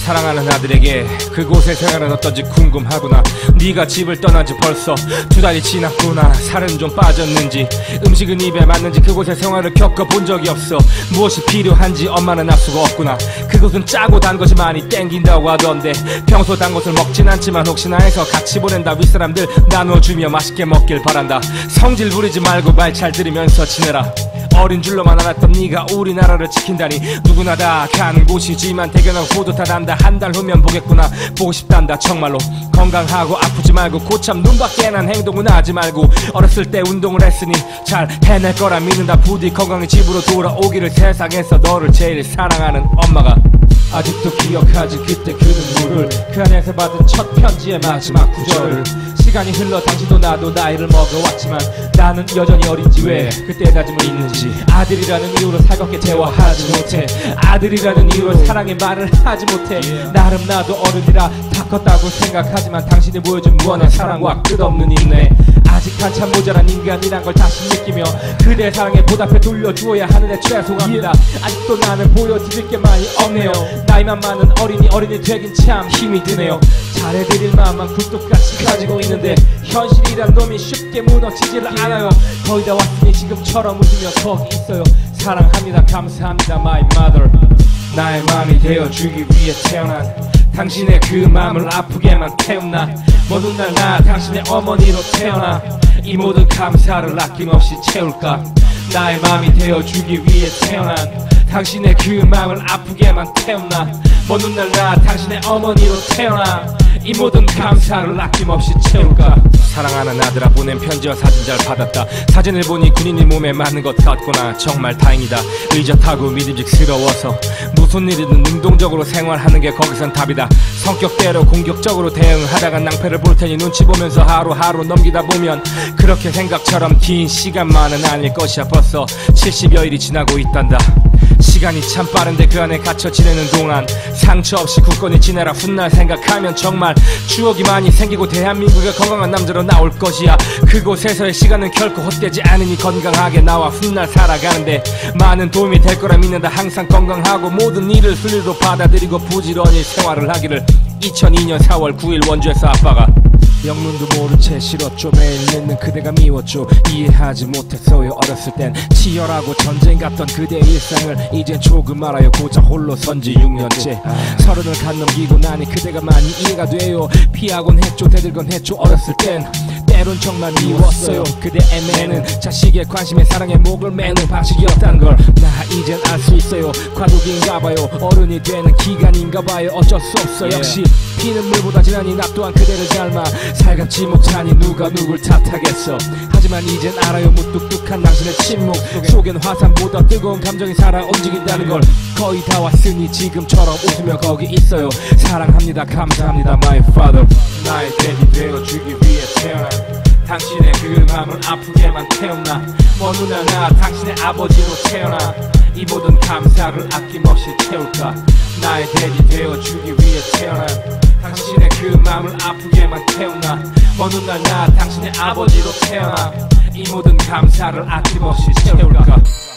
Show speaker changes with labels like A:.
A: 사랑하는 아들에게 그곳의 생활은 어떤지 궁금하구나. 네가 집을 떠난 지 벌써 2달이 지났구나. 살은 좀 빠졌는지 음식은 입에 맞는지 그곳의 생활을 겪어본 적이 없어. 무엇이 필요한지 엄마는 알 수가 없구나. 그곳은 짜고 단 것이 많이 땡긴다고 하던데 평소 단 것을 먹진 않지만 혹시나 해서 같이 보낸다. 윗사람들 나눠주며 맛있게 먹길 바란다. 성질 부리지 말고 말 잘 들으면서 지내라. 어린 줄로만 알았던 네가 우리나라를 지킨다니. 누구나 다 가는 곳이지만 대견하고 뿌듯하단다. 한 달 후면 보겠구나. 보고 싶단다 정말로. 건강하고 아프지 말고 고참 눈밖에 난 행동은 하지 말고. 어렸을 때 운동을 했으니 잘 해낼 거라 믿는다. 부디 건강히 집으로 돌아오기를. 세상에서 너를 제일 사랑하는 엄마가. 아직도 기억하지 그때 그 눈물을. 그 안에서 받은 첫 편지의 마지막 구절을. 시간이 흘러 당신도 나도 나이를 먹어왔지만 나는 여전히 어린지 왜 그때 다짐을 잊는지. 아들이라는 이유로 살갑게 대화하지 못해. 아들이라는 이유로 사랑의 말을 하지 못해. 나름 나도 어른이라 다 컸다고 생각하지만 당신이 보여준 무한한 사랑과 끝없는 인내. 아직 한참 모자란 인간이란 걸 다시 느끼며 그대의 사랑에 보답해 돌려주어야 하는 내 죄송합니다. 아직도 나는 보여드릴 게 많이 없네요. 나이만 많은 어린이 되긴 참 힘이 드네요. 잘해드릴 마음만 굴뚝같이 가지고 있는데 현실이란 놈이 쉽게 무너지지를 않아요. 거의 다 왔으니 지금처럼 웃으며 거기 있어요. 사랑합니다 감사합니다 my mother. 나의 마음이 되어주기 위해 태어난 당신의 그 마음을 아프게만 태웠나. 먼 훗날 나 당신의 어머니로 태어나 이 모든 감사를 아낌없이 채울까. 나의 마음이 되어주기 위해 태어난 당신의 그 마음을 아프게만 태웠나. 먼 훗날 나 당신의 어머니로 태어나 이 모든 감사를 아낌없이 채울까. 사랑하는 아들아 보낸 편지와 사진 잘 받았다. 사진을 보니 군인이 몸에 맞는 것 같구나. 정말 다행이다. 의젓하고 믿음직스러워서 무슨 일이든 능동적으로 생활하는 게 거기선 답이다. 성격대로 공격적으로 대응하다가 낭패를 볼 테니 눈치 보면서 하루하루 넘기다 보면 그렇게 생각처럼 긴 시간만은 아닐 것이야. 벌써 70여일이 지나고 있단다. 시간이 참 빠른데 그 안에 갇혀 지내는 동안 상처 없이 굳건히 지내라. 훗날 생각하면 정말 추억이 많이 생기고 대한민국의 건강한 남자로 나올 것이야. 그곳에서의 시간은 결코 헛되지 않으니 건강하게 나와 훗날 살아가는데 많은 도움이 될 거라 믿는다. 항상 건강하고 모든 일을 순리로 받아들이고 부지런히 생활을 하기를. 2002년 4월 9일 원주에서 아빠가. 영문도 모른 채 싫었죠. 매일 늦는 그대가 미웠죠. 이해하지 못했어요 어렸을 땐. 치열하고 전쟁 같던 그대의 일상을 이젠 조금 알아요. 고작 홀로 선지 6년째. 30을 갓 넘기고 나니 그대가 많이 이해가 돼요. 피하곤 했죠 대들곤 했죠 어렸을 땐. 때론 정말 미웠어요. 그대 애매는 자식의 관심에 사랑에 목을 매는 방식이었다는 걸 나 이젠 알 수 있어요. 과도기인가봐요. 어른이 되는 기간인가봐요. 어쩔 수 없어. 역시 피는 물보다 진하니 나 또한 그대를 닮아 살갑지 못하니 누가 누굴 탓하겠어. 하지만 이젠 알아요. 무뚝뚝한 당신의 침묵 속엔 화산보다 뜨거운 감정이 살아 움직인다는 걸. 거의 다 왔으니 지금처럼 웃으며 거기 있어요. 사랑합니다 감사합니다 my father. 나의 daddy 되어주기 위해 태어난 당신의 그 마음을 아프게만 태웠나. 먼 훗날 나 당신의 아버지로 태어나 이 모든 감사를 아낌없이 채울까. 나의 daddy 되어주기 위해 태어난 당신의 그 마음을 아프게만 태웠나. 먼 훗날 나 당신의 아버지로 태어나 이 모든 감사를 아낌없이 채울까.